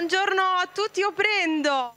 buongiorno a tutti, io prendo.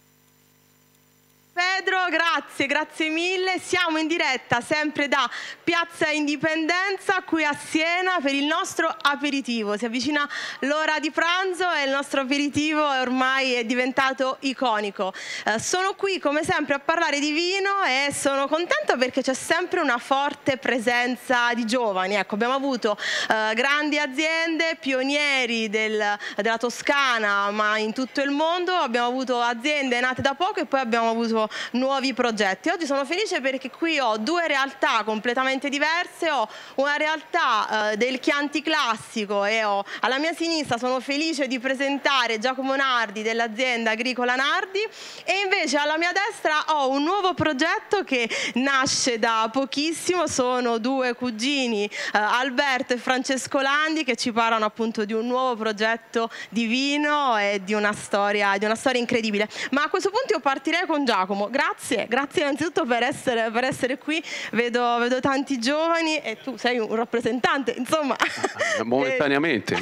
Pedro, grazie mille. Siamo in diretta sempre da Piazza Indipendenza qui a Siena per il nostro aperitivo. Si avvicina l'ora di pranzo e il nostro aperitivo ormai è diventato iconico. Sono qui come sempre a parlare di vino e sono contenta perché c'è sempre una forte presenza di giovani. Ecco, abbiamo avuto grandi aziende, pionieri della Toscana ma in tutto il mondo, abbiamo avuto aziende nate da poco e poi abbiamo avuto nuovi progetti. Oggi sono felice perché qui ho due realtà completamente diverse, ho una realtà del Chianti classico e alla mia sinistra sono felice di presentare Giacomo Nardi dell'azienda agricola Nardi e invece alla mia destra ho un nuovo progetto che nasce da pochissimo, sono due cugini Alberto e Francesco Landi che ci parlano appunto di un nuovo progetto di vino e di una storia incredibile. Ma a questo punto io partirei con Giacomo. Grazie innanzitutto per essere qui, vedo tanti giovani e tu sei un rappresentante, insomma. Momentaneamente,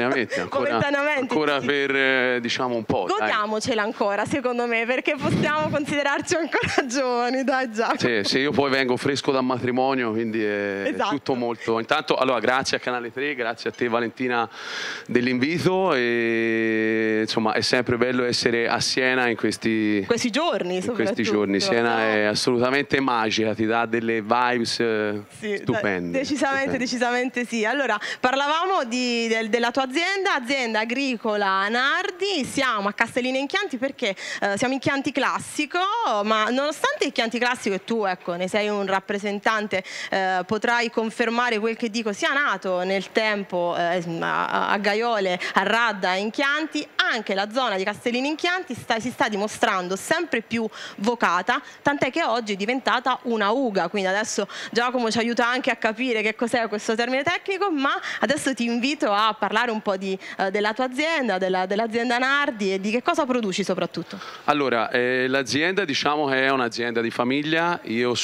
ancora sì. Per diciamo un po'. Godiamocela ancora, secondo me, perché possiamo considerarci ancora giovani, dai Giacomo. Sì, io poi vengo fresco dal matrimonio, quindi è tutto molto. Intanto, allora, grazie a Canale 3, grazie a te Valentina dell'invito e insomma è sempre bello essere a Siena in questi giorni. Siena è assolutamente magica, ti dà delle vibes stupende. Decisamente sì. Allora, parlavamo della tua azienda agricola Nardi, siamo a Castellina in Chianti perché siamo in Chianti classico, ma nonostante il Chianti classico e tu ecco, ne sei un rappresentante, potrai confermare quel che dico, sia nato nel tempo a Gaiole, a Radda in Chianti, anche la zona di Castellina in Chianti si sta dimostrando sempre più vocata, tant'è che oggi è diventata una uga, quindi adesso Giacomo ci aiuta anche a capire che cos'è questo termine tecnico, ma adesso ti invito a parlare un po' della tua azienda, dell'azienda Nardi e di che cosa produci soprattutto. Allora, l'azienda diciamo che è un'azienda di famiglia,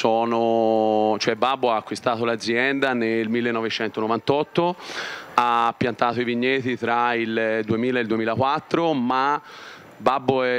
Babbo ha acquistato l'azienda nel 1998, ha piantato i vigneti tra il 2000 e il 2004, ma Babbo è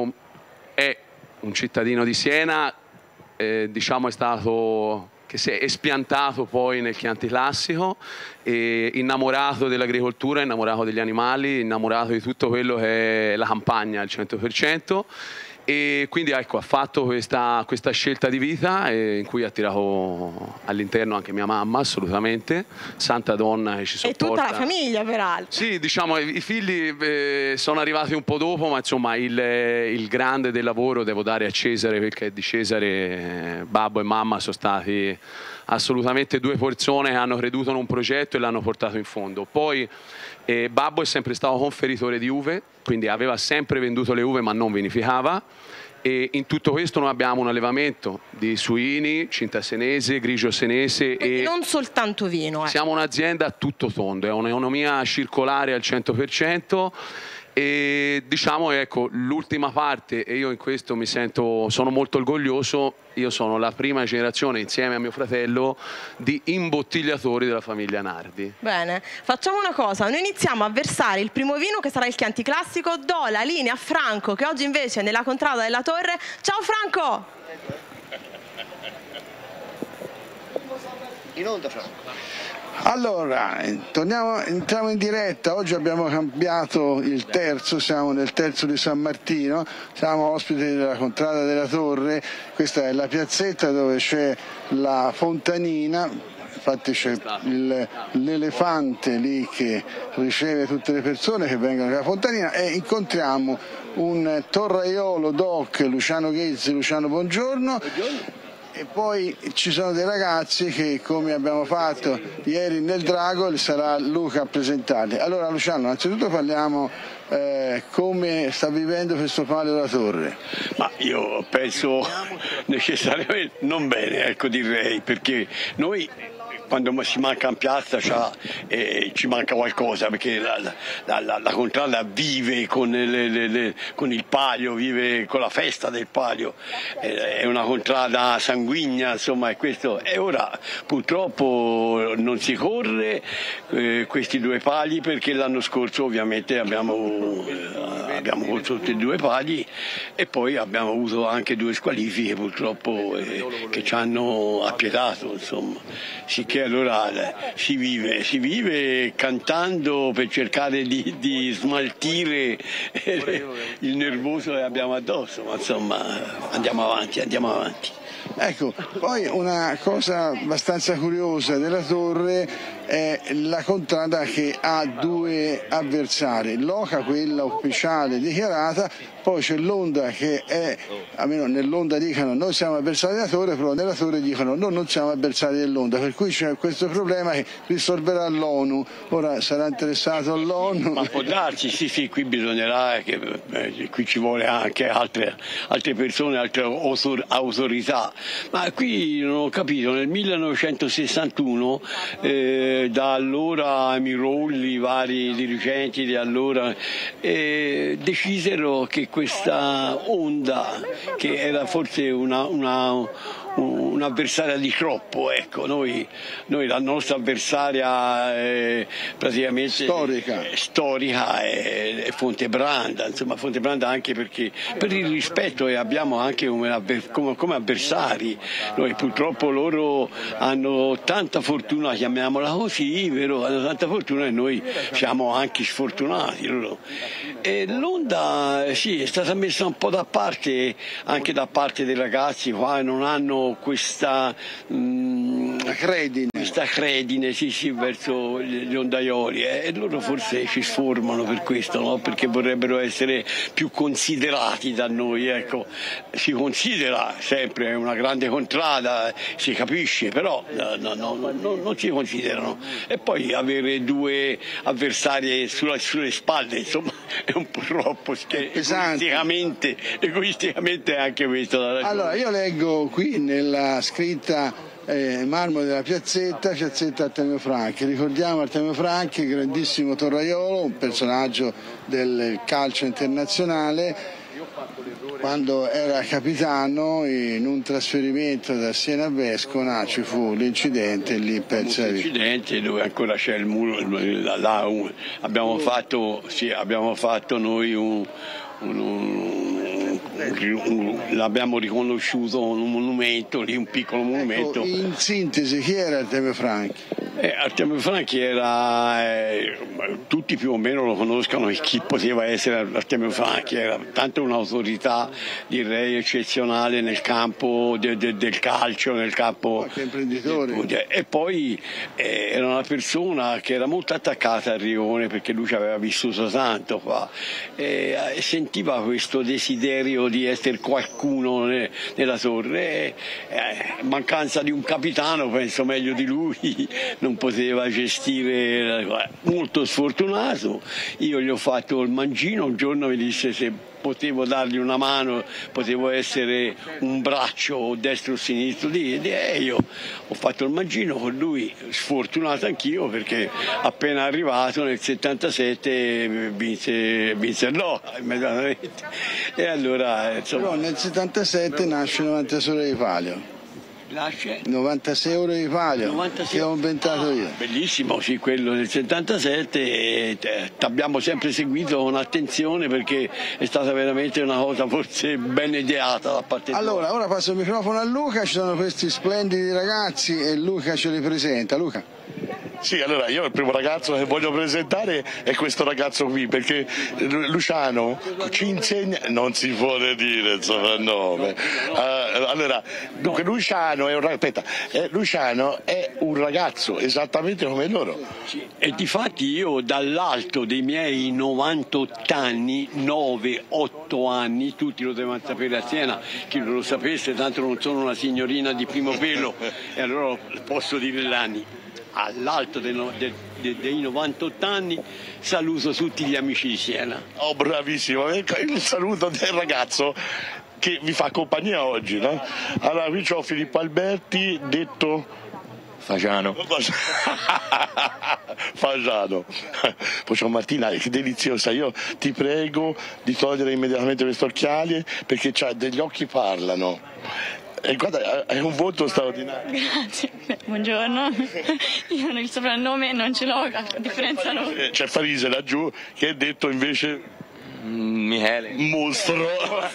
un cittadino di Siena, diciamo è stato che si è espiantato poi nel Chianti classico, innamorato dell'agricoltura, innamorato degli animali, innamorato di tutto quello che è la campagna al 100%. E quindi ecco, ha fatto questa scelta di vita in cui ha tirato all'interno anche mia mamma, assolutamente, santa donna che ci sopporta. E tutta la famiglia peraltro. Sì, diciamo i figli sono arrivati un po' dopo, ma insomma il grande del lavoro devo dare a Cesare, perché di Cesare babbo e mamma sono stati assolutamente due persone che hanno creduto in un progetto e l'hanno portato in fondo. Poi babbo è sempre stato conferitore di uve, quindi aveva sempre venduto le uve ma non vinificava, e in tutto questo noi abbiamo un allevamento di suini, cinta-senese, grigio senese e non soltanto vino. Siamo un'azienda a tutto tondo, è un'economia circolare al 100%. E diciamo ecco l'ultima parte, e io in questo sono molto orgoglioso, io sono la prima generazione insieme a mio fratello di imbottigliatori della famiglia Nardi. Bene, facciamo una cosa, noi iniziamo a versare il primo vino che sarà il Chianti classico, do la linea a Franco che oggi invece è nella contrada della Torre. Ciao Franco! In onda Franco. Allora, entriamo in diretta, oggi abbiamo cambiato il terzo, siamo nel terzo di San Martino, siamo ospiti della contrada della Torre, questa è la piazzetta dove c'è la fontanina, infatti c'è l'elefante lì che riceve tutte le persone che vengono dalla fontanina e incontriamo un torraiolo doc, Luciano Ghezzi. Luciano, buongiorno. E poi ci sono dei ragazzi che, come abbiamo fatto ieri nel Drago, sarà Luca a presentarli. Allora Luciano, innanzitutto parliamo come sta vivendo questo Palio della Torre. Ma io penso necessariamente non bene, ecco, direi, perché noi quando si manca in piazza ci manca qualcosa, perché la contrada vive con il palio, vive con la festa del palio, è una contrada sanguigna, insomma, è questo. E ora purtroppo non si corre questi due pali, perché l'anno scorso ovviamente abbiamo corso tutti e due pali, e poi abbiamo avuto anche due squalifiche purtroppo che ci hanno appietato, insomma. Sicché allora si vive cantando per cercare di smaltire il nervoso che abbiamo addosso, ma insomma andiamo avanti. Ecco, poi una cosa abbastanza curiosa della Torre è la contrada che ha due avversari, l'Oca quella ufficiale dichiarata, poi c'è l'Onda che è, almeno nell'Onda dicono noi siamo avversari della Torre, però nella Torre dicono noi non siamo avversari dell'Onda, per cui c'è questo problema che risolverà l'ONU. Ora sarà interessato all'ONU. Ma può darsi, sì, qui bisognerà qui ci vuole anche altre persone, altre autorità. Ma qui non ho capito, nel 1961 da allora Amirolli, i vari dirigenti di allora decisero che questa Onda, che era forse un'avversaria di troppo, ecco, noi la nostra avversaria praticamente storica è Fontebranda, insomma Fontebranda, anche perché per il rispetto che abbiamo anche come avversari. Noi purtroppo loro hanno tanta fortuna, chiamiamola così, vero? Hanno tanta fortuna e noi siamo anche sfortunati loro. E l'Onda sì, è stata messa un po' da parte anche da parte dei ragazzi qua, non hanno questa credine sì, verso gli ondaioli, e loro forse ci sformano per questo, no? Perché vorrebbero essere più considerati da noi, ecco. Si considera sempre una grande contrada, si capisce, però non si considerano, e poi avere due avversari sulle spalle, insomma, è un po' troppo egoisticamente anche questo. Allora io leggo qui nella scritta marmo della piazzetta Artemio Franchi. Ricordiamo Artemio Franchi, grandissimo torraiolo, un personaggio del calcio internazionale. Quando era capitano, in un trasferimento da Siena a Vescona ci fu l'incidente, lì perse la vita. L'incidente dove ancora c'è il muro, abbiamo fatto noi l'abbiamo riconosciuto un monumento lì, un piccolo monumento. Ecco, in sintesi, chi era Artemio Franchi? Artemio Franchi era, tutti più o meno lo conoscono, chi poteva essere Artemio Franchi, era tanto un'autorità, direi, eccezionale nel campo del calcio, nel campo imprenditore. E poi era una persona che era molto attaccata al Rione, perché lui ci aveva vissuto tanto qua, e sentiva questo desiderio di essere qualcuno nella Torre, mancanza di un capitano, penso meglio di lui, non poteva gestire, molto sfortunato. Io gli ho fatto il mangino, un giorno mi disse se potevo dargli una mano, potevo essere un braccio destro o sinistro e io ho fatto il mangino con lui, sfortunato anch'io perché appena arrivato nel 77 vinse no immediatamente, e allora insomma. Però nel 77 nasce 96 ore di palio. 96 ore di palio che ho inventato io. Bellissimo, sì, quello del 77, abbiamo sempre seguito con attenzione perché è stata veramente una cosa forse ben ideata da parte di Allora, ora passo il microfono a Luca, ci sono questi splendidi ragazzi e Luca ce li presenta. Luca. Sì, allora io il primo ragazzo che voglio presentare è questo ragazzo qui, perché Luciano ci insegna, non si può dire il soprannome. Allora, dunque Luciano è un ragazzo esattamente come loro. E difatti io dall'alto dei miei 98 anni, 9-8 anni, tutti lo devono sapere a Siena, chi non lo sapesse, tanto non sono una signorina di primo pelo, e allora posso dire gli anni. All'alto dei 98 anni saluto tutti gli amici di Siena. Oh, bravissimo, il saluto del ragazzo che vi fa compagnia oggi, no? Allora qui c'ho Filippo Alberti, detto Fagiano. Fagiano. Poi c'ho Martina, che deliziosa, io ti prego di togliere immediatamente questi occhiali perché c'ha degli occhi parlano. E guarda, è un voto straordinario. Grazie, buongiorno. Io il soprannome non ce l'ho, a differenza loro. C'è Farise laggiù che ha detto invece Michele. Mostro.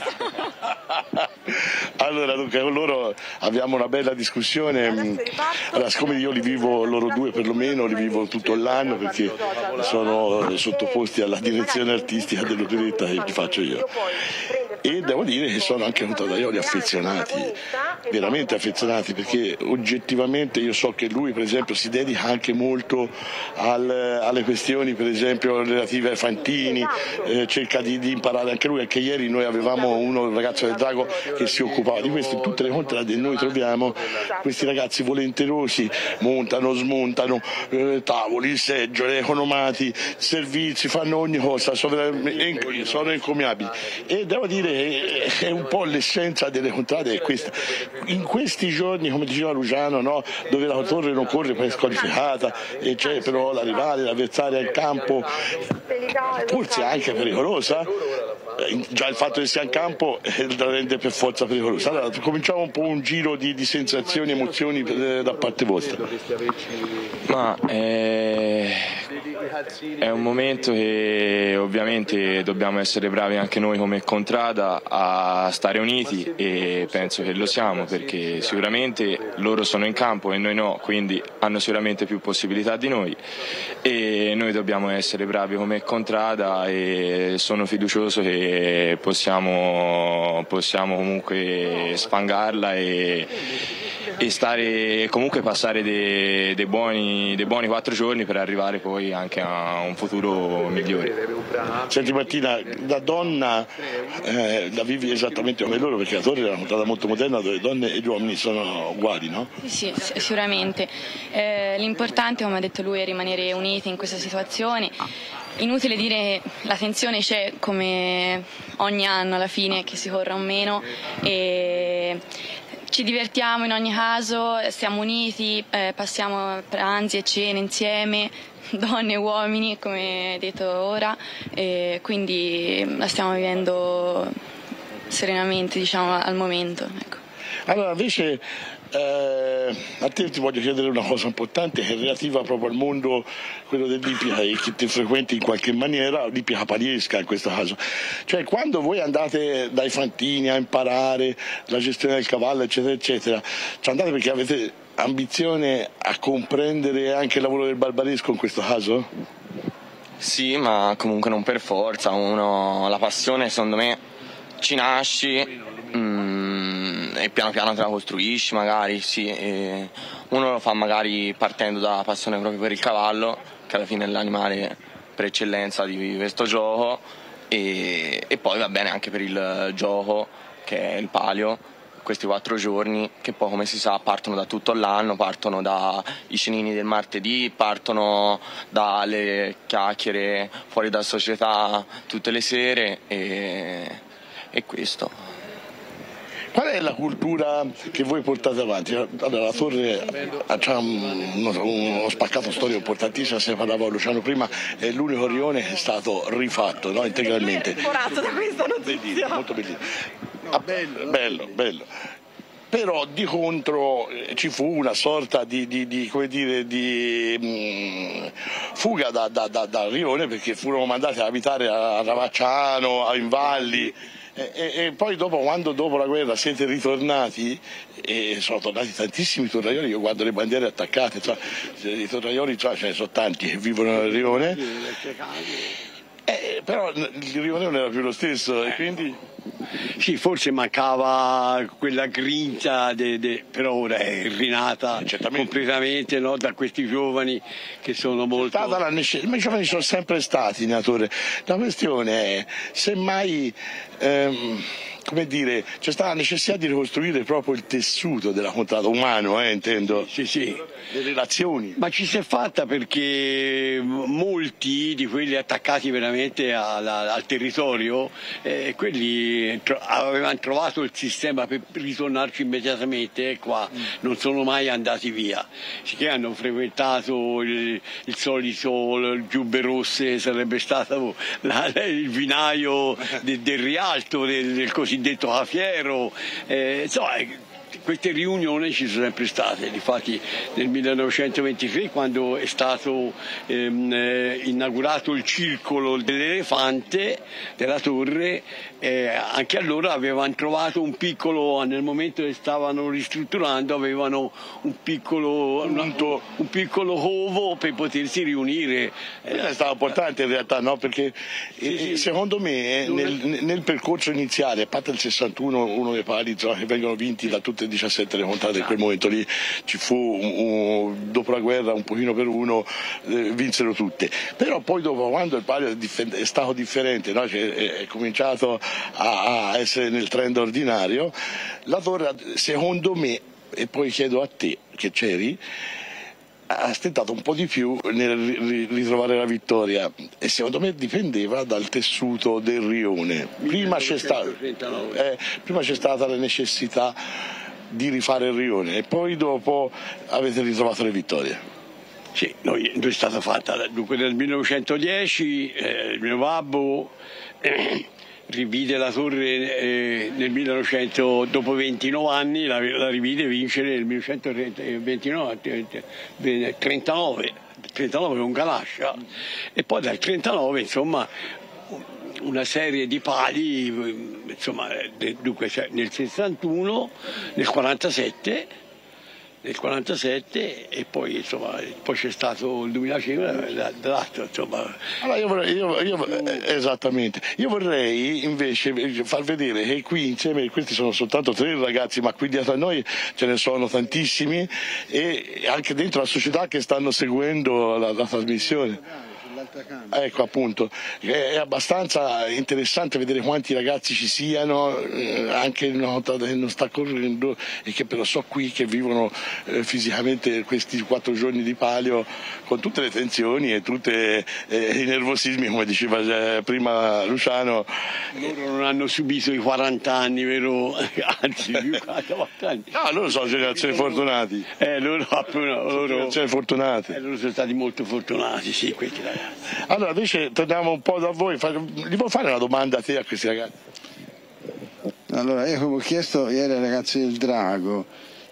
Allora, dunque, con loro abbiamo una bella discussione. Allora, siccome io li vivo, loro due perlomeno, li vivo tutto l'anno perché sono sottoposti alla direzione artistica dell'operetta che li faccio io. E devo dire che sono anche contadaioli affezionati, veramente affezionati, perché oggettivamente io so che lui per esempio si dedica anche molto alle questioni per esempio relative ai fantini, cerca di imparare anche lui. Anche ieri noi avevamo un ragazzo del Drago che si occupava di questo. In tutte le contrade noi troviamo questi ragazzi volenterosi, montano, smontano tavoli, seggiole, economati, servizi, fanno ogni cosa, sono encomiabili. E devo dire è un po' l'essenza delle contrade è questa. In questi giorni, come diceva Luciano, no, dove la torre non corre per squalificata e c'è però la rivale, l'avversaria in campo forse anche pericolosa, già il fatto che sia in campo la rende per forza pericolosa. Allora cominciamo un po' un giro di sensazioni, emozioni da parte vostra. Ma è un momento che ovviamente dobbiamo essere bravi anche noi come contrada a stare uniti, e penso che lo siamo, perché sicuramente loro sono in campo e noi no, quindi hanno sicuramente più possibilità di noi e noi dobbiamo essere bravi come contrada, e sono fiducioso che possiamo comunque sfangarla e stare, comunque passare dei buoni 4 giorni per arrivare poi anche a un futuro migliore. Senti Martina, da donna la vivi esattamente come loro, perché la torre è una montata molto moderna dove donne e gli uomini sono uguali, no? Sì, sicuramente. L'importante, come ha detto lui, è rimanere uniti in questa situazione. Inutile dire che la tensione c'è come ogni anno alla fine, che si corra o meno, e ci divertiamo in ogni caso, stiamo uniti, passiamo pranzi e cene insieme, donne e uomini come detto ora, e quindi la stiamo vivendo serenamente, diciamo, al momento, ecco. Allora invece a te ti voglio chiedere una cosa importante che è relativa proprio al mondo, quello dell'ippica, e che ti frequenti in qualche maniera, l'ippica pariesca in questo caso. Cioè quando voi andate dai fantini a imparare la gestione del cavallo eccetera eccetera, ci andate perché avete ambizione a comprendere anche il lavoro del barbaresco in questo caso? Sì, ma comunque non per forza, la passione secondo me ci nasci e piano piano te la costruisci magari, sì, uno lo fa magari partendo dalla passione proprio per il cavallo, che alla fine è l'animale per eccellenza di questo gioco, e poi va bene anche per il gioco che è il palio, questi 4 giorni che poi come si sa partono da tutto l'anno, partono dai cenini del martedì, partono dalle chiacchiere fuori dalla società tutte le sere, e questo. Qual è la cultura che voi portate avanti? Allora, la torre ha uno spaccato storico importantissimo, se ne parlava Luciano prima, è l'unico rione che è stato rifatto, no, integralmente. Corazzo da questa notizia. Bellissimo, molto bellissimo. Bello. Però di contro ci fu una sorta di fuga dal rione, perché furono mandati ad abitare a Ravacciano, a Invalli. E poi quando dopo la guerra siete ritornati, e sono tornati tantissimi tornaioli, io guardo le bandiere attaccate, i tornaioli ce ne sono tanti che vivono nel rione, però il rione non era più lo stesso, e quindi... Sì, forse mancava quella grinta, però ora è rinata completamente, no, da questi giovani che sono molto... I giovani sono sempre stati nella torre, la questione è semmai come dire, c'è stata la necessità di ricostruire proprio il tessuto della contrada, umano, intendo, Sì. le relazioni. Ma ci si è fatta perché molti di quelli attaccati veramente al territorio, quelli avevano trovato il sistema per ritornarci immediatamente, e qua non sono mai andati via, che hanno frequentato il solito Giubbe Rosse, sarebbe stato il vinaio del Rialto, del cosiddetto Cafiero, insomma, queste riunioni ci sono sempre state. Difatti nel 1923, quando è stato inaugurato il circolo dell'elefante della torre, anche allora avevano trovato un piccolo, nel momento che stavano ristrutturando, avevano un piccolo covo per potersi riunire. È stato importante in realtà, no? Perché secondo me nel percorso iniziale, a parte il 61, uno dei pali che vengono vinti da tutte le 17 le contrade, in quel momento lì ci fu, dopo la guerra, un pochino per uno, vinsero tutte. Però poi dopo, quando il palio è stato differente, no? Cioè, è cominciato a essere nel trend ordinario, la torre, secondo me, e poi chiedo a te che c'eri, ha stentato un po' di più nel ritrovare la vittoria, e secondo me dipendeva dal tessuto del rione. Prima c'è stata la necessità di rifare il rione e poi dopo avete ritrovato le vittorie. Sì, noi è stata fatta, dunque nel 1910 il mio babbo rivide la torre nel 1900, dopo 29 anni la rivide vincere nel 1939 con Galascia, e poi dal 39 insomma una serie di pali, insomma, dunque nel 61, nel 47 e poi insomma poi c'è stato il 2005 dall'altro, insomma. Allora esattamente, io vorrei invece far vedere che qui insieme, questi sono soltanto 3 ragazzi, ma qui dietro a noi ce ne sono tantissimi, e anche dentro la società che stanno seguendo la trasmissione. Ecco, appunto, è abbastanza interessante vedere quanti ragazzi ci siano, anche in una nota che non sta correndo e che però so qui che vivono fisicamente questi 4 giorni di palio con tutte le tensioni e tutti i nervosismi, come diceva prima Luciano. Loro non hanno subito i 40 anni, vero? Anzi, più 40 anni. No, loro sono generazioni fortunati. Loro generazioni fortunate. Loro sono stati molto fortunati, sì, questi ragazzi. Allora, invece torniamo un po' da voi, gli puoi fare una domanda a te, a questi ragazzi? Allora, io come ho chiesto ieri ai ragazzi del Drago,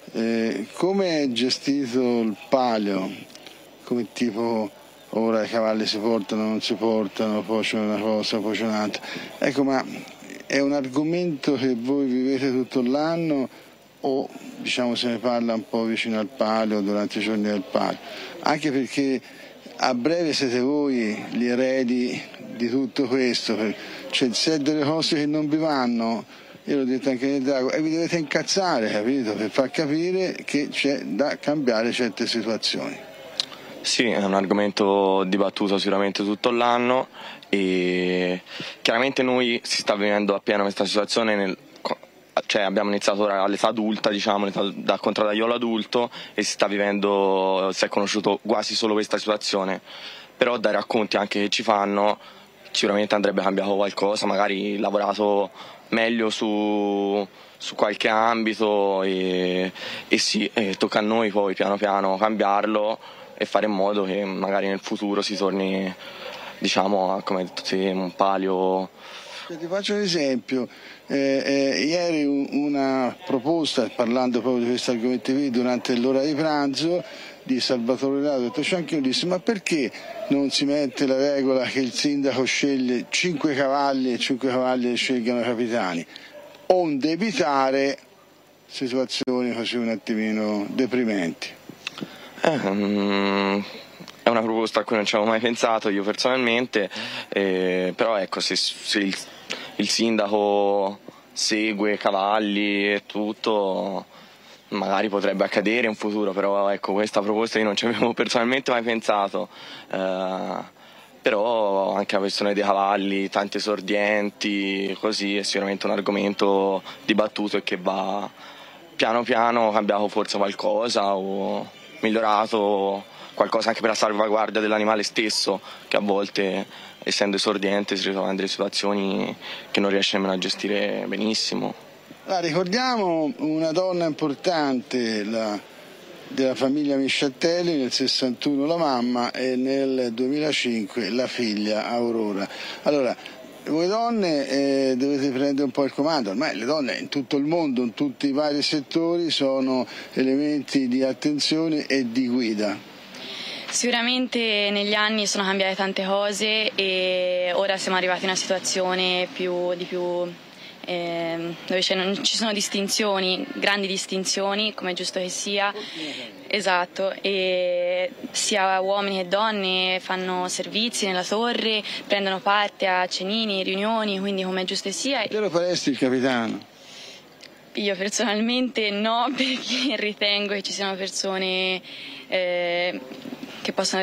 come è gestito il palio? Come tipo, ora i cavalli si portano, non si portano, poi c'è una cosa, poi c'è un'altra. Ecco, ma è un argomento che voi vivete tutto l'anno o diciamo se ne parla un po' vicino al palio, durante i giorni del palio? Anche perché a breve siete voi gli eredi di tutto questo, c'è delle cose che non vi vanno, io l'ho detto anche nel Drago, e vi dovete incazzare, capito? Per far capire che c'è da cambiare certe situazioni. Sì, è un argomento dibattuto sicuramente tutto l'anno, e chiaramente noi si sta vivendo appieno questa situazione cioè abbiamo iniziato ora all'età adulta, diciamo, da contraddaiolo adulto, e si è conosciuto quasi solo questa situazione, però dai racconti anche che ci fanno sicuramente andrebbe cambiato qualcosa, magari lavorato meglio su qualche ambito, e sì, tocca a noi poi piano piano cambiarlo e fare in modo che magari nel futuro si torni, diciamo, come hai detto te, un palio. Ti faccio un esempio, ieri una proposta, parlando proprio di questi argomenti qui, durante l'ora di pranzo, di Salvatore Lato, detto c'è anche io, disse ma perché non si mette la regola che il sindaco sceglie 5 cavalli e 5 cavalli scelgano i capitani, onde evitare situazioni così un attimino deprimenti? È una proposta a cui non ci avevo mai pensato io personalmente, però ecco, se il sindaco segue cavalli e tutto, magari potrebbe accadere in futuro, però ecco, questa proposta io non ci avevo personalmente mai pensato, però anche la questione dei cavalli, tanti esordienti, così è sicuramente un argomento dibattuto e che va piano piano cambiato forse qualcosa o migliorato qualcosa anche per la salvaguardia dell'animale stesso, che a volte, essendo esordiente, si ritrova in delle situazioni che non riesce nemmeno a gestire benissimo. Ricordiamo una donna importante della famiglia Misciatelli, nel 61 la mamma e nel 2005 la figlia Aurora. Allora, voi donne dovete prendere un po' il comando, ormai le donne in tutto il mondo, in tutti i vari settori, sono elementi di attenzione e di guida. Sicuramente negli anni sono cambiate tante cose e ora siamo arrivati in una situazione dove non ci sono distinzioni, grandi distinzioni, come è giusto che sia. Esatto, e sia uomini che donne fanno servizi nella torre, prendono parte a cenini, riunioni, quindi come è giusto che sia. Te lo faresti il capitano? Io personalmente no, perché ritengo che ci siano persone che possono,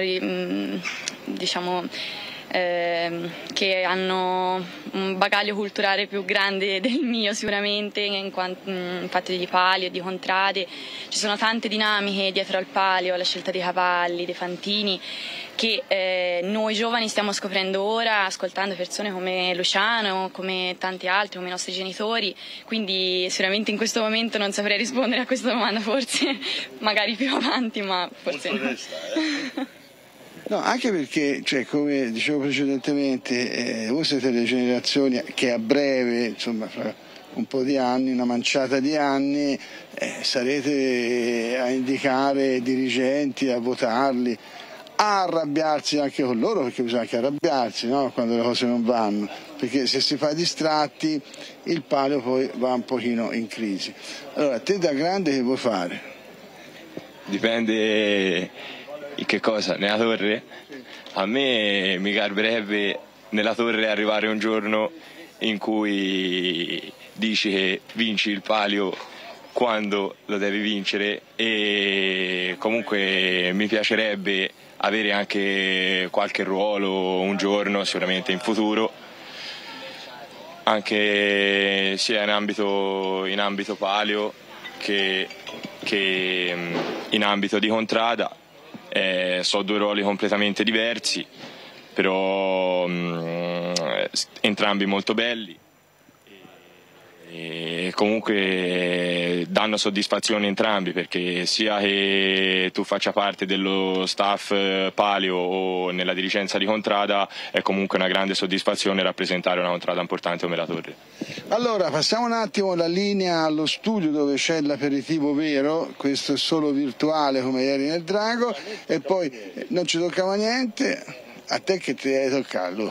che hanno un bagaglio culturale più grande del mio sicuramente, in fatto di palio, di contrade. Ci sono tante dinamiche dietro al palio, la scelta dei cavalli, dei fantini, che noi giovani stiamo scoprendo ora, ascoltando persone come Luciano, come tanti altri, come i nostri genitori, quindi sicuramente in questo momento non saprei rispondere a questa domanda, forse magari più avanti, ma forse no. No, anche perché, come dicevo precedentemente, voi siete le generazioni che a breve, insomma, fra un po' di anni, una manciata di anni, sarete a indicare dirigenti, a votarli, a arrabbiarsi anche con loro, perché bisogna anche arrabbiarsi, no? Quando le cose non vanno, perché se si fa distratti il palio poi va un pochino in crisi. Allora, te da grande che vuoi fare? Dipende in che cosa? Nella torre? A me mi garberebbe nella torre arrivare un giorno in cui dici che vinci il palio quando lo devi vincere, e comunque mi piacerebbe avere anche qualche ruolo un giorno, sicuramente in futuro, anche sia in ambito palio che in ambito di contrada. So due ruoli completamente diversi, però entrambi molto belli e comunque danno soddisfazione entrambi, perché sia che tu faccia parte dello staff palio o nella dirigenza di contrada è comunque una grande soddisfazione rappresentare una contrada importante come la Torre. Allora passiamo un attimo la linea allo studio dove c'è l'aperitivo vero, questo è solo virtuale come ieri nel Drago, e poi non ci toccava niente, a te che ti devi toccare.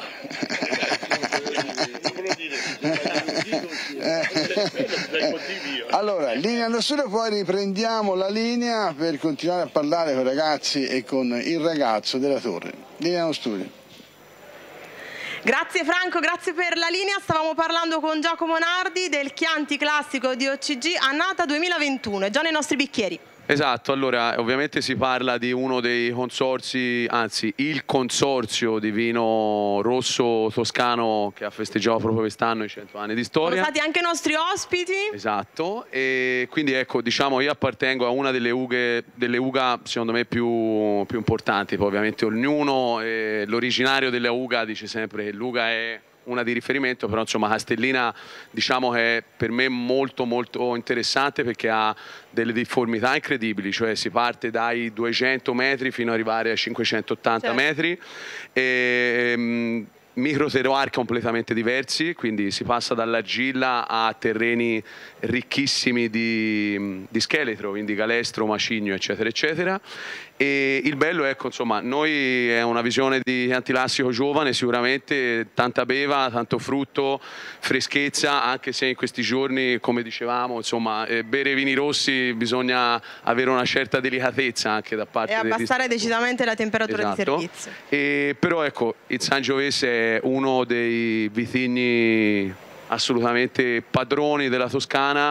Allora, linea allo studio, poi riprendiamo la linea per continuare a parlare con i ragazzi e con il ragazzo della Torre. Linea allo studio. Grazie Franco, grazie per la linea. Stavamo parlando con Giacomo Nardi del Chianti Classico di OCG Annata 2021, è già nei nostri bicchieri. Esatto, allora ovviamente si parla di uno dei consorzi, anzi il consorzio di vino rosso toscano che ha festeggiato proprio quest'anno i 100 anni di storia. Sono stati anche nostri ospiti. Esatto, e quindi ecco, diciamo, io appartengo a una delle uga secondo me più importanti, poi ovviamente ognuno, l'originario delle uga dice sempre che l'uga è una di riferimento, però insomma Castellina diciamo che è per me molto molto interessante perché ha delle difformità incredibili, cioè si parte dai 200 metri fino ad arrivare ai 580 metri, e micro terroir completamente diversi, quindi si passa dall'argilla a terreni ricchissimi di scheletro, quindi galestro, macigno, eccetera eccetera. E il bello, ecco, insomma, noi è una visione di Chianti Classico giovane, sicuramente tanta beva, tanto frutto, freschezza, anche se in questi giorni, come dicevamo, insomma, bere vini rossi bisogna avere una certa delicatezza anche da parte e abbassare decisamente la temperatura di servizio. Però ecco, il Sangiovese è uno dei vitigni assolutamente padroni della Toscana,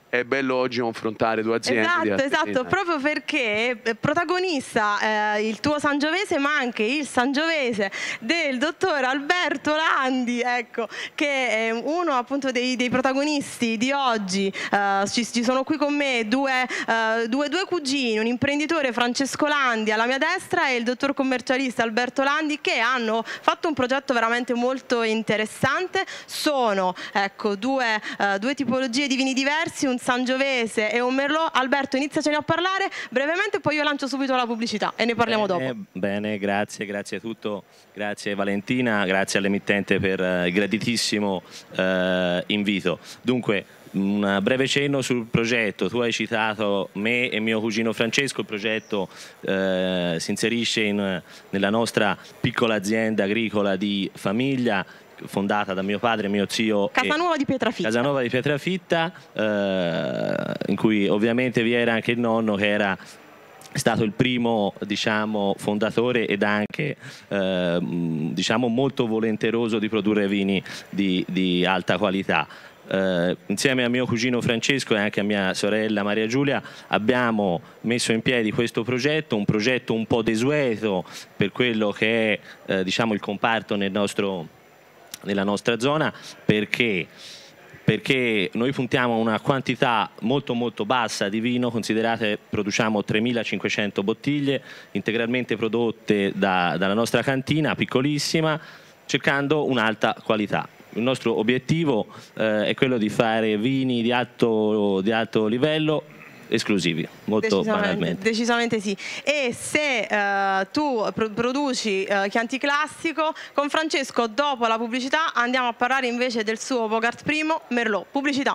è bello oggi confrontare due aziende. Esatto, proprio perché protagonista il tuo Sangiovese, ma anche il Sangiovese del dottor Alberto Landi, ecco, che è uno appunto dei protagonisti di oggi. Ci sono qui con me due cugini, un imprenditore, Francesco Landi alla mia destra, e il dottor commercialista Alberto Landi, che hanno fatto un progetto veramente molto interessante. Sono, ecco, due tipologie di vini diversi, un Sangiovese e un Merlot. Alberto, iniziacene a parlare brevemente, poi io lancio subito la pubblicità e ne parliamo dopo. Bene, grazie a tutto, grazie Valentina, grazie all'emittente per il graditissimo invito. Dunque, un breve cenno sul progetto. Tu hai citato me e mio cugino Francesco. Il progetto si inserisce nella nostra piccola azienda agricola di famiglia, fondata da mio padre e mio zio Casanuova di Pietrafitta, in cui ovviamente vi era anche il nonno, che era stato il primo, diciamo, fondatore ed anche diciamo molto volenteroso di produrre vini di alta qualità. Insieme a mio cugino Francesco e anche a mia sorella Maria Giulia abbiamo messo in piedi questo progetto, un progetto un po' desueto per quello che è diciamo il comparto nella nostra zona, perché noi puntiamo a una quantità molto bassa di vino. Considerate, produciamo 3.500 bottiglie integralmente prodotte dalla nostra cantina piccolissima, cercando un'alta qualità. Il nostro obiettivo è quello di fare vini di alto livello, esclusivi, molto banalmente. Decisamente sì. E se tu produci Chianti Classico, con Francesco dopo la pubblicità andiamo a parlare invece del suo Bogart primo Merlot. Pubblicità.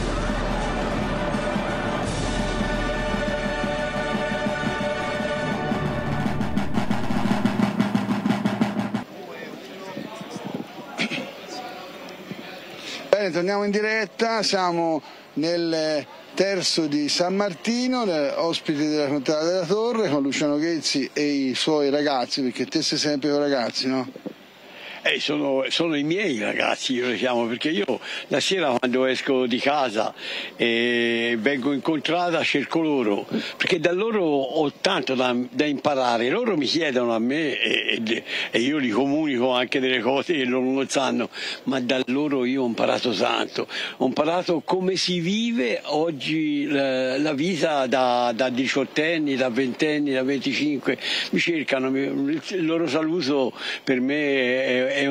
Bene, torniamo in diretta, siamo nel terzo di San Martino, ospiti della Contrada della Torre, con Luciano Ghezzi e i suoi ragazzi, perché te sei sempre con i ragazzi, no? Sono i miei ragazzi, io li chiamo, perché io la sera quando esco di casa e vengo incontrata cerco loro, perché da loro ho tanto da imparare. Loro mi chiedono a me e io li comunico anche delle cose che loro non sanno, ma da loro io ho imparato tanto. Ho imparato come si vive oggi la vita da 18enni, da 20enni, da 25. Mi cercano, il loro saluto per me è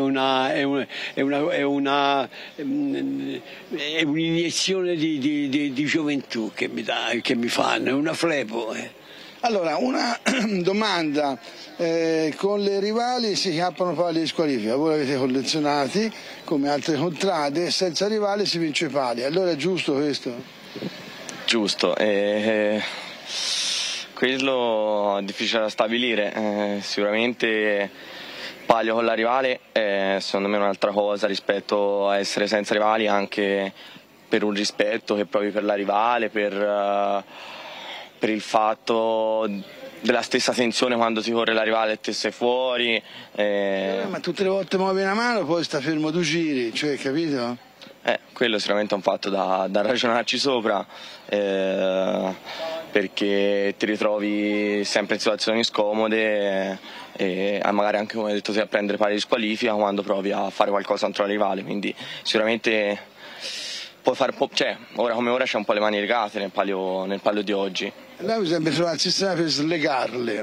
un'iniezione di gioventù che mi fanno, è una flebo. Allora, una domanda, con le rivali si chiappano pali di squalifica, voi avete collezionati come altre contrade, senza rivali si vince pali, allora è giusto questo? Giusto, quello è difficile da stabilire, sicuramente palio con la rivale è secondo me un'altra cosa rispetto a essere senza rivali, anche per un rispetto che provi per la rivale, per il fatto della stessa tensione quando si corre la rivale e te sei fuori. Ma tutte le volte muovi una mano poi sta fermo tu giri, cioè, capito? Quello è sicuramente un fatto da ragionarci sopra, perché ti ritrovi sempre in situazioni scomode e magari anche, come hai detto te, a prendere pari di squalifica quando provi a fare qualcosa contro la rivale, quindi sicuramente puoi fare ora come ora c'è un po' le mani legate nel palio di oggi. Lei bisogna trovare il sistema per slegarle,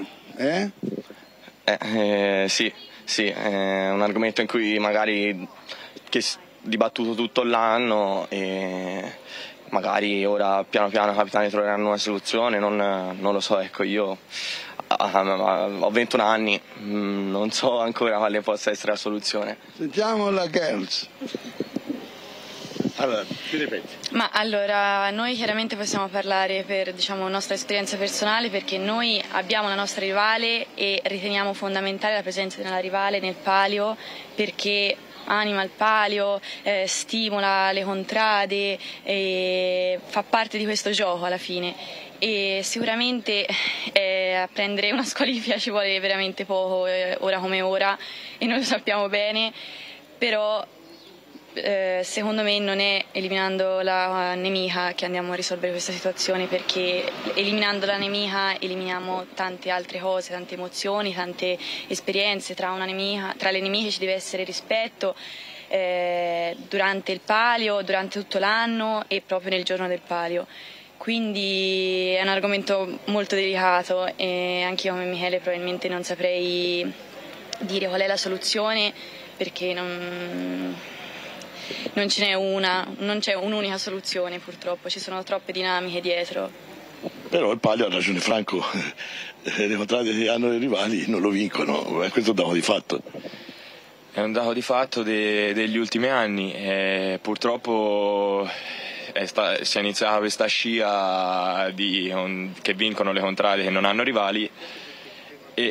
Sì, è un argomento in cui magari che dibattuto tutto l'anno e magari ora piano piano i capitani troveranno una soluzione, non lo so, ecco, io ho 21 anni, non so ancora quale possa essere la soluzione. Sentiamo la Girls. Allora, ti ripeti. Ma allora, noi chiaramente possiamo parlare per, diciamo, nostra esperienza personale, perché noi abbiamo la nostra rivale e riteniamo fondamentale la presenza della rivale nel palio, perché anima il palio, stimola le contrade, fa parte di questo gioco alla fine. E sicuramente a prendere una squalifica ci vuole veramente poco, ora come ora, e noi lo sappiamo bene, però secondo me non è eliminando la nemica che andiamo a risolvere questa situazione, perché eliminando la nemica eliminiamo tante altre cose, tante emozioni, tante esperienze. Tra le nemiche ci deve essere rispetto durante il palio, durante tutto l'anno e proprio nel giorno del palio. Quindi è un argomento molto delicato e anche io come Michele probabilmente non saprei dire qual è la soluzione, perché non ce n'è una, non c'è un'unica soluzione purtroppo, ci sono troppe dinamiche dietro. Però il palio ha ragione Franco, le contrade che hanno i rivali non lo vincono, questo è un dato di fatto. È un dato di fatto degli ultimi anni, purtroppo si è iniziata questa scia che vincono le contrade che non hanno rivali e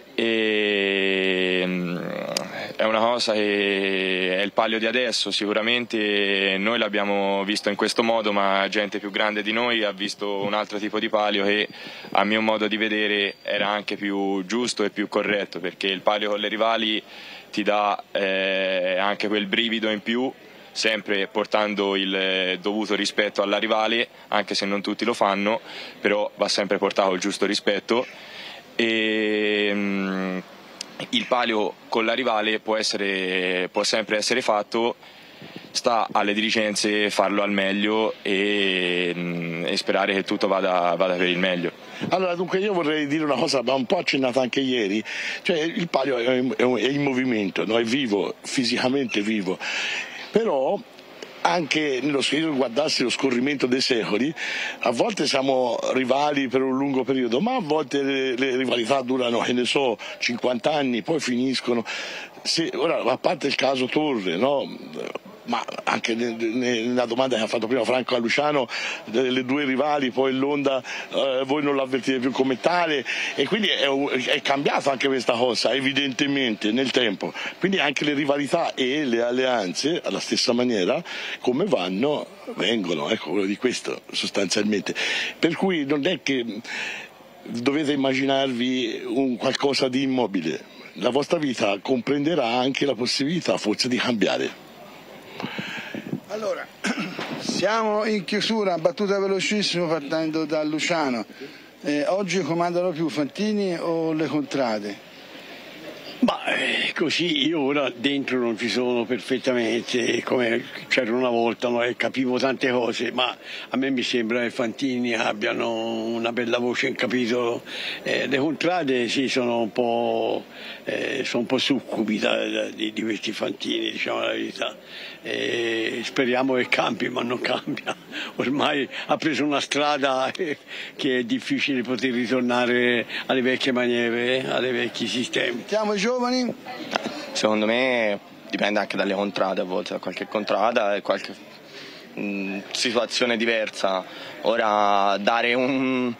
è una cosa che è il palio di adesso. Sicuramente noi l'abbiamo visto in questo modo, ma gente più grande di noi ha visto un altro tipo di palio che a mio modo di vedere era anche più giusto e più corretto, perché il palio con le rivali ti dà anche quel brivido in più, sempre portando il dovuto rispetto alla rivale, anche se non tutti lo fanno, però va sempre portato il giusto rispetto. E il palio con la rivale può sempre essere fatto, sta alle dirigenze farlo al meglio e sperare che tutto vada per il meglio. Allora, dunque io vorrei dire una cosa, ma un po' accennata anche ieri, cioè il palio è in movimento, no? È vivo, fisicamente vivo, però anche se io guardassi lo scorrimento dei secoli, a volte siamo rivali per un lungo periodo, ma a volte le rivalità durano, che ne so, 50 anni, poi finiscono. Ora, a parte il caso Torre, no? Ma anche nella domanda che ha fatto prima Franco a Luciano, le due rivali, poi l'Onda voi non l'avvertite più come tale, e quindi è cambiata anche questa cosa evidentemente nel tempo, quindi anche le rivalità e le alleanze alla stessa maniera come vengono, ecco, quello di questo sostanzialmente, per cui non è che dovete immaginarvi un qualcosa di immobile, la vostra vita comprenderà anche la possibilità forse di cambiare. Allora, siamo in chiusura, battuta velocissima partendo da Luciano. Oggi comandano più Fantini o le contrade? Ma così io ora dentro non ci sono perfettamente come c'era una volta, no? Capivo tante cose, ma a me mi sembra che Fantini abbiano una bella voce in capitolo. Le contrade sì, sono un po' succubi di questi Fantini, diciamo la verità. Speriamo che cambi, ma non cambia. Ormai ha preso una strada che è difficile poter ritornare alle vecchie maniere, ai vecchi sistemi. Siamo giovani? Secondo me dipende anche dalle contrade, a volte da qualche contrada e qualche situazione diversa. Ora dare un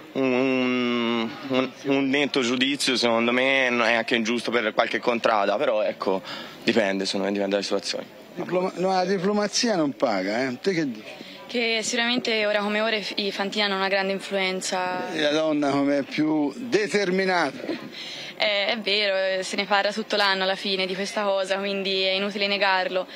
netto giudizio secondo me non è anche ingiusto per qualche contrada, però ecco, dipende, secondo me dipende dalle situazioni. La diplomazia non paga, Te che dici? Che sicuramente ora come ora i Fantini hanno una grande influenza. La donna come è più determinata. È vero, se ne parla tutto l'anno alla fine di questa cosa, quindi è inutile negarlo.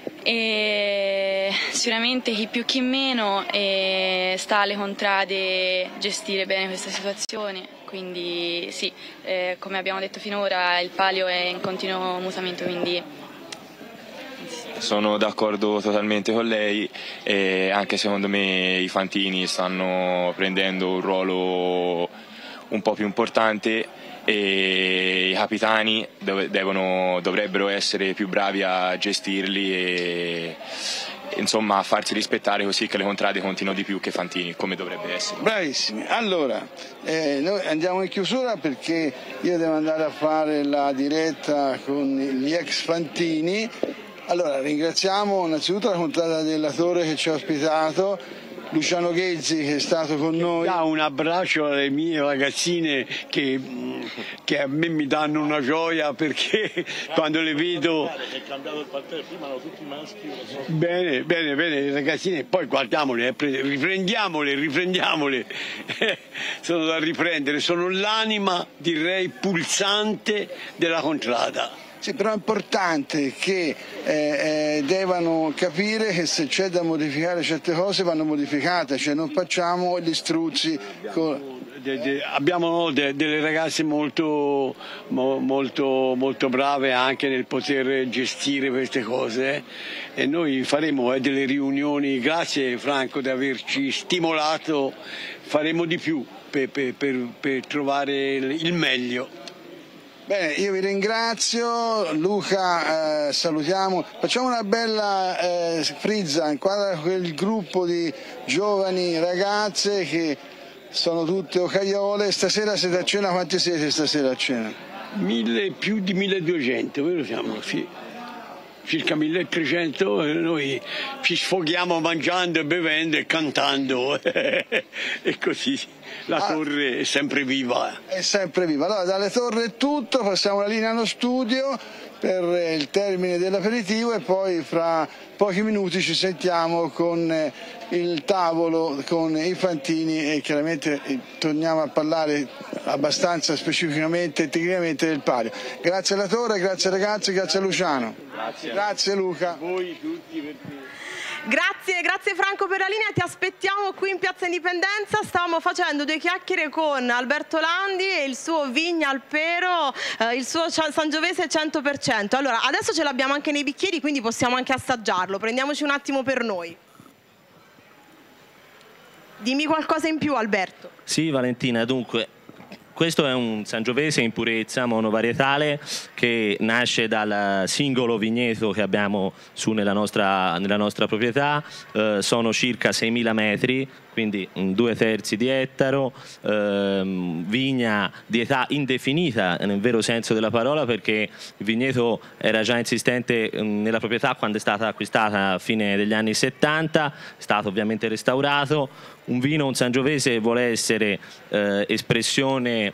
E sicuramente chi più chi meno sta alle contrade gestire bene questa situazione, quindi sì, come abbiamo detto finora il palio è in continuo mutamento, quindi sono d'accordo totalmente con lei e anche secondo me i Fantini stanno prendendo un ruolo un po' più importante e i capitani dovrebbero essere più bravi a gestirli e insomma a farsi rispettare, così che le contrade contino di più che Fantini, come dovrebbe essere. Bravissimi. Allora, noi andiamo in chiusura perché io devo andare a fare la diretta con gli ex Fantini. Allora, ringraziamo innanzitutto la contrada della Torre che ci ha ospitato, Luciano Ghezzi che è stato con noi. Un abbraccio alle mie ragazzine che a me mi danno una gioia, perché quando le vedo... È cambiato il parterre, prima erano tutti maschi. Bene, le ragazzine, poi guardiamole, riprendiamole. Sono da riprendere, sono l'anima, direi, pulsante della contrada. Sì, però è importante che devono capire che se c'è da modificare certe cose vanno modificate, cioè non facciamo gli struzzi. Abbiamo delle ragazze molto brave anche nel poter gestire queste cose e noi faremo delle riunioni, grazie Franco di averci stimolato, faremo di più per trovare il meglio. Bene, io vi ringrazio, Luca, salutiamo, facciamo una bella frizza, inquadra quel gruppo di giovani ragazze che sono tutte ocaiole. Stasera siete a cena, quanti siete stasera a cena? Più di 1200, vero siamo? Sì. Circa 1300, noi ci sfoghiamo mangiando e bevendo e cantando e così la torre è sempre viva. È sempre viva. Allora dalle torri è tutto, passiamo la linea allo studio per il termine dell'aperitivo e poi fra pochi minuti ci sentiamo con il tavolo con i fantini e chiaramente torniamo a parlare abbastanza specificamente e tecnicamente del palio. Grazie alla Torre, grazie ragazzi, grazie a Luciano. Grazie Luca. Voi tutti Grazie Franco per la linea, ti aspettiamo qui in Piazza Indipendenza. Stavamo facendo due chiacchiere con Alberto Landi e il suo Vigna Alpero, il suo Sangiovese 100%. Allora, adesso ce l'abbiamo anche nei bicchieri, quindi possiamo anche assaggiarlo. Prendiamoci un attimo per noi. Dimmi qualcosa in più, Alberto. Sì, Valentina, dunque, questo è un Sangiovese in purezza monovarietale che nasce dal singolo vigneto che abbiamo su nella nostra proprietà, sono circa 6.000 metri, quindi 2/3 di ettaro, vigna di età indefinita nel vero senso della parola, perché il vigneto era già insistente nella proprietà quando è stata acquistata a fine degli anni 70, è stato ovviamente restaurato. Un Sangiovese vuole essere espressione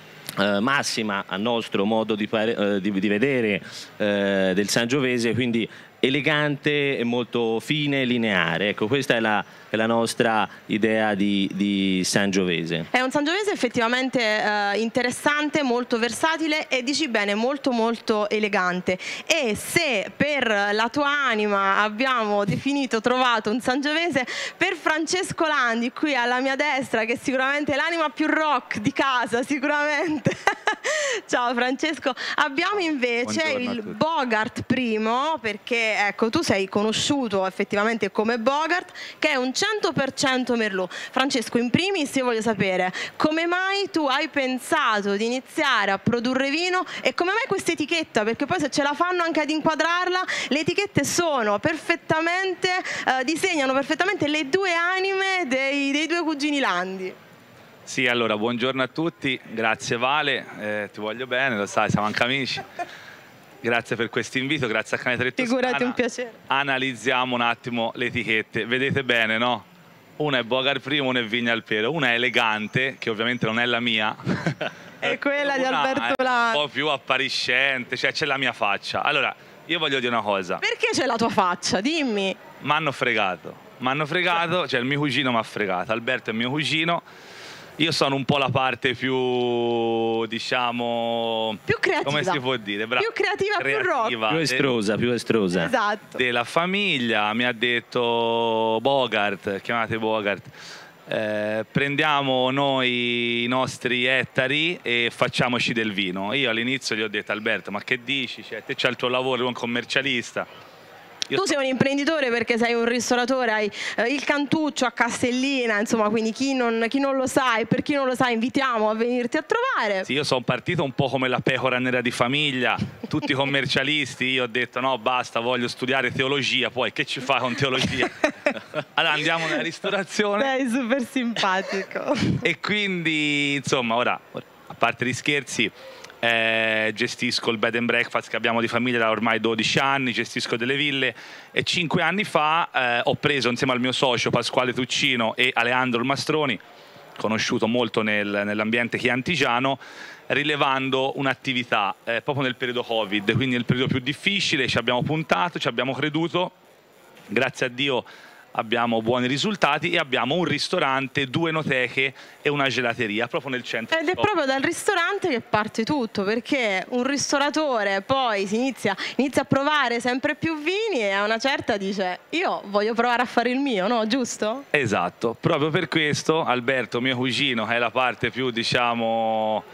massima a nostro modo di vedere del Sangiovese, quindi elegante e molto fine e lineare. Ecco, questa è la nostra idea di Sangiovese. È un Sangiovese effettivamente interessante, molto versatile e, dici bene, molto molto elegante. E se per la tua anima abbiamo trovato un Sangiovese, per Francesco Landi qui alla mia destra, che sicuramente è l'anima più rock di casa, sicuramente. Ciao Francesco, abbiamo invece il Bogart primo, perché ecco, tu sei conosciuto effettivamente come Bogart, che è un 100% Merlot. Francesco, in primis io voglio sapere come mai tu hai pensato di iniziare a produrre vino e come mai questa etichetta, perché poi se ce la fanno anche ad inquadrarla, le etichette sono perfettamente, disegnano perfettamente le due anime dei due cugini Landi. Sì, allora, buongiorno a tutti, grazie Vale, ti voglio bene, lo sai, siamo anche amici. Grazie per questo invito, grazie a Canetaretto Toscana. Figurati, un piacere. Analizziamo un attimo le etichette, vedete bene, no? Una è Bogart primo, una è Vigna Alpero, una è elegante, che ovviamente non è la mia. È quella di Alberto Landi. Un po' più appariscente, cioè c'è la mia faccia. Allora, io voglio dire una cosa. Perché c'è la tua faccia? Dimmi. M'hanno fregato, cioè il mio cugino mi ha fregato, Alberto è mio cugino. Io sono un po' la parte più, diciamo... più creativa. Come si può dire? Bravo. Più creativa, più rock. Più estrosa. Esatto. Della famiglia, mi ha detto Bogart, chiamate Bogart, prendiamo noi i nostri ettari e facciamoci del vino. Io all'inizio gli ho detto, Alberto, ma che dici? Cioè, te c'hai il tuo lavoro, un commercialista. Tu sei un imprenditore perché sei un ristoratore, hai il cantuccio a Castellina, insomma, quindi chi non lo sa e per chi non lo sa invitiamo a venirti a trovare. Sì, io sono partito un po' come la pecora nera di famiglia, tutti commercialisti, io ho detto no basta, voglio studiare teologia, poi che ci fa con teologia? Allora andiamo nella ristorazione. Sei super simpatico. E quindi, insomma, ora, a parte gli scherzi, gestisco il bed and breakfast che abbiamo di famiglia da ormai 12 anni, gestisco delle ville e 5 anni fa ho preso insieme al mio socio Pasquale Tuccino e Aleandro Mastroni, conosciuto molto nell'ambiente chiantigiano, rilevando un'attività proprio nel periodo Covid, quindi nel periodo più difficile ci abbiamo puntato, ci abbiamo creduto, grazie a Dio abbiamo buoni risultati e abbiamo un ristorante, 2 enoteche e una gelateria proprio nel centro. Ed è proprio dal ristorante che parte tutto, perché un ristoratore poi si inizia a provare sempre più vini e a una certa dice io voglio provare a fare il mio, no? Giusto? Esatto, proprio per questo Alberto, mio cugino, che è la parte più, diciamo,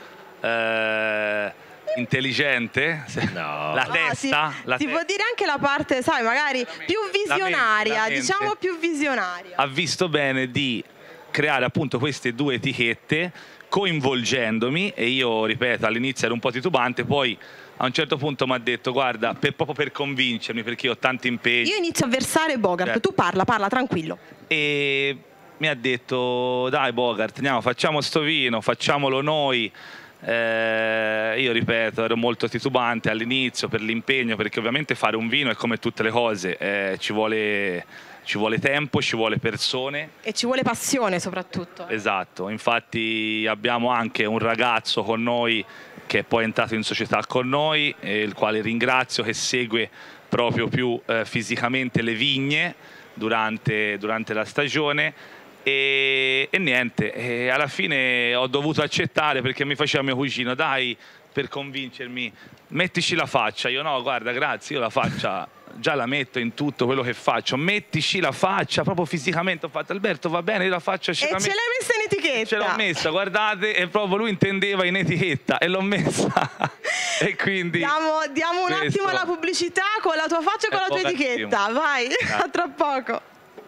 intelligente, la testa, si può dire anche la parte, sai, magari più visionaria, la mente, diciamo più visionaria. ha visto bene di creare appunto queste 2 etichette coinvolgendomi, e io ripeto all'inizio ero un po' titubante, poi a un certo punto mi ha detto guarda, proprio per convincermi, perché io ho tanti impegni. Io inizio a versare Bogart, tu parla tranquillo. E mi ha detto dai Bogart, andiamo, facciamo sto vino, facciamolo noi. Io ripeto, ero molto titubante all'inizio per l'impegno, perché ovviamente fare un vino è come tutte le cose, ci vuole tempo, ci vuole persone e ci vuole passione soprattutto. Esatto, infatti abbiamo anche un ragazzo con noi che è poi entrato in società con noi, il quale ringrazio, che segue proprio più fisicamente le vigne durante la stagione. E niente, alla fine ho dovuto accettare, perché mi faceva mio cugino dai, per convincermi, mettici la faccia. Io no, guarda, grazie, io la faccia già la metto in tutto quello che faccio, mettici la faccia proprio fisicamente. Ho fatto Alberto, va bene, io la faccia ce l'hai messa in etichetta, ce l'ho messa, guardate, e proprio lui intendeva in etichetta e l'ho messa. E quindi diamo un attimo la pubblicità con la tua faccia e con la tua etichetta, vai. A tra poco.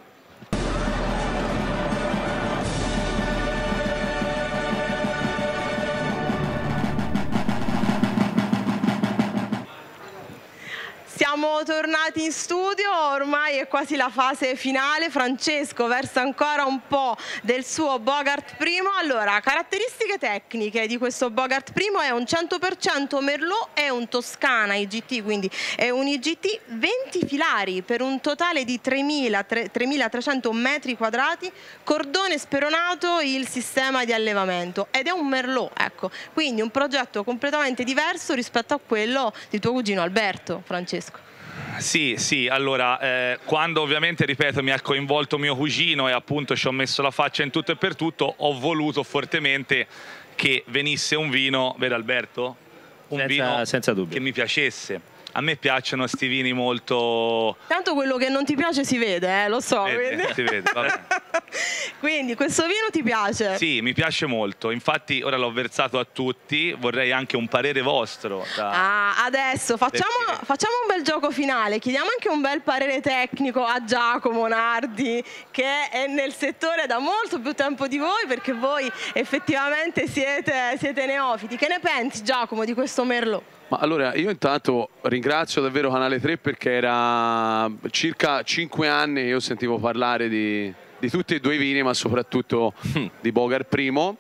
Siamo tornati in studio, ormai è quasi la fase finale. Francesco versa ancora un po' del suo Bogart Primo. Allora, caratteristiche tecniche di questo Bogart Primo: è un 100% Merlot, è un Toscana IGT, quindi è un IGT 20 filari per un totale di 3.300 metri quadrati, cordone speronato il sistema di allevamento, ed è un Merlot, ecco, quindi un progetto completamente diverso rispetto a quello di tuo cugino Alberto. Francesco. Sì, allora, quando ovviamente, ripeto, mi ha coinvolto mio cugino e appunto ci ho messo la faccia in tutto e per tutto, ho voluto fortemente che venisse un vino, vero Alberto? Vino senza dubbio, che mi piacesse. A me piacciono sti vini molto... Tanto quello che non ti piace si vede, lo so. Si vede, vabbè. Quindi questo vino ti piace? Sì, mi piace molto. Infatti ora l'ho versato a tutti, vorrei anche un parere vostro. Adesso facciamo un bel gioco finale, chiediamo anche un bel parere tecnico a Giacomo Nardi, che è nel settore da molto più tempo di voi, perché voi effettivamente siete neofiti. Che ne pensi, Giacomo, di questo Merlot? Ma allora, io intanto ringrazio davvero Canale 3, perché era circa 5 anni che io sentivo parlare di tutti e 2 i vini, ma soprattutto di Bogart Primo,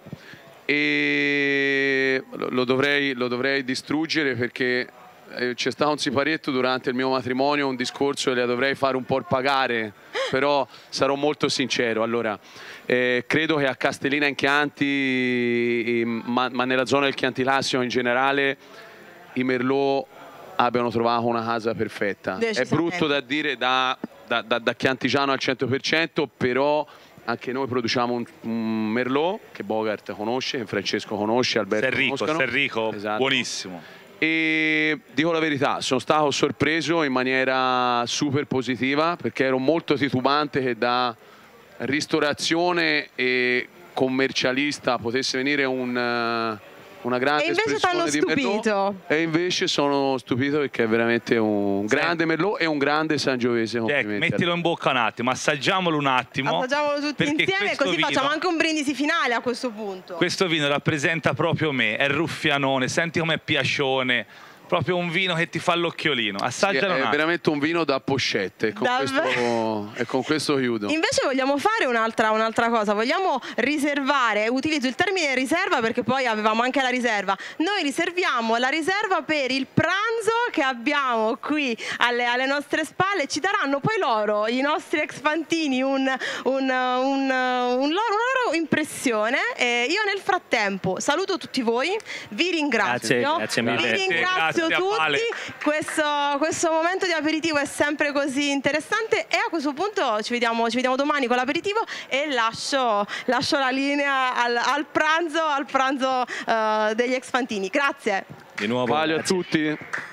e lo dovrei distruggere, perché c'è stato un siparietto durante il mio matrimonio, un discorso e le dovrei fare un po' pagare, però sarò molto sincero. Allora, credo che a Castellina in Chianti, ma nella zona del Chianti Classico in generale, i Merlot abbiano trovato una casa perfetta. È brutto da dire da chiantigiano al 100%, però anche noi produciamo un Merlot che Bogart conosce, che Francesco conosce, Alberto Serrico, esatto. Buonissimo. E dico la verità, sono stato sorpreso in maniera super positiva, perché ero molto titubante che da ristorazione e commercialista potesse venire una grande espressione di Merlot, e invece sono stupito, perché è veramente un grande Merlot e un grande Sangiovese. Mettilo in bocca un attimo, assaggiamolo un attimo. Assaggiamolo tutti insieme, così facciamo anche un brindisi finale a questo punto. Questo vino rappresenta proprio me, è ruffianone, senti com'è piacione. Proprio un vino che ti fa l'occhiolino. Assaggialo. È veramente un vino da pochette, e con questo chiudo. Invece vogliamo fare un'altra cosa, vogliamo riservare, utilizzo il termine riserva perché poi avevamo anche la riserva. Noi riserviamo la riserva per il pranzo che abbiamo qui alle nostre spalle. Ci daranno poi loro, i nostri ex fantini, una loro impressione. E io nel frattempo saluto tutti voi, vi ringrazio. Grazie mille. Vi ringrazio ringrazio tutti, questo momento di aperitivo è sempre così interessante e a questo punto ci vediamo domani con l'aperitivo e lascio la linea al pranzo degli Ex Fantini. Grazie. Di nuovo Palio a grazie. tutti.